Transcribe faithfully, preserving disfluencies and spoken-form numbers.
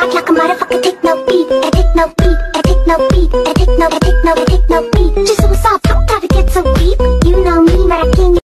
rock like a motherfucker, take no beat, I take no beat, I take no beat, I take no, I take no, I take no beat.